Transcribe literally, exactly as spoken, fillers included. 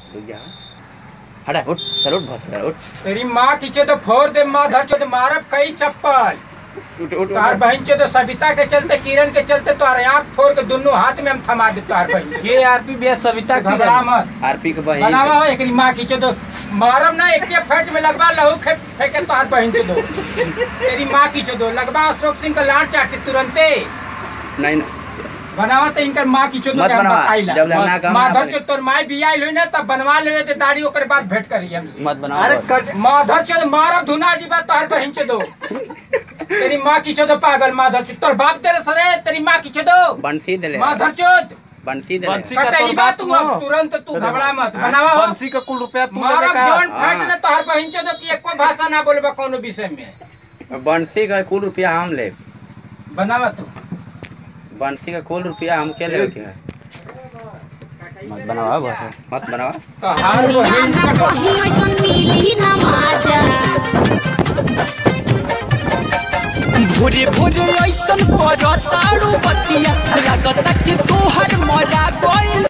रुक जा, हटा उठ, चल उठ, बहुत उठ। तेरी माँ खींचे तो फोड़ दे, माँ धर चो तो मारब कई चप्पल। उठ उठ तार बहन चो तो सविता के चलते, किरण के चलते तो आँख फोड़ के दोनों हाथ में हम थमा दे तार बहन। ये आरपी भी सविता घबरा मत, आरपी के बहन बनावा हो एक माँ खींचे तो मारब ना, एक फेट में लगवा लहू फेंके तार बहन चो दो। तेरी माँ खींचे दो लगवा, अशोक सिंह का लाड़ चाटे तुरंते नहीं बनावा तो इनकर माँ की चो मत बनवा, जब लगना का माधर चो तोर माई बियाह लोई ना तब बनवा लेवे ते दाढ़ी, ओकर बाद भेंट करी हमसे। मत बनवा। अरे कट माधर चो मारब धुना जी बात तोहर बहन चो दो। तेरी माँ की चो दो पागल माधर चो, तोर बाप तेरे सरे तेरी माँ की चो दो। बंसी दे ले माधर चो बंसी दे ले। कटई बात तू तुरंत तू घबरा मत, बनावा हो बंसी का कुल रुपया तू मारब लेगा। जोन फट ना तोहर बहन चो दो कि एको भाषा ना बोलबा कोनो विषय में। बंसी का कुल रुपया हम ले, बनावा तू बंसी का कुल रुपया हम के ले के है। मत बनावा बस, मत बनावा तो हार बहन भोरे भोरे ऐसन पर तारू बतिया लागत कि तोहर मरा गइल।